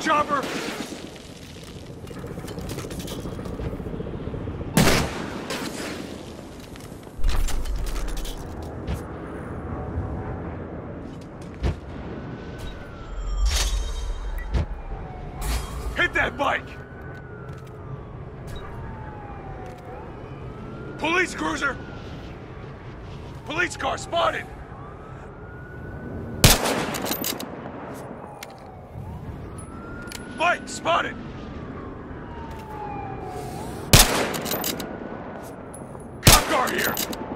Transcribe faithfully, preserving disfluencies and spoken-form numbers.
chopper! Hit that bike! Police cruiser! Police car spotted! Bike spotted! Cop car here!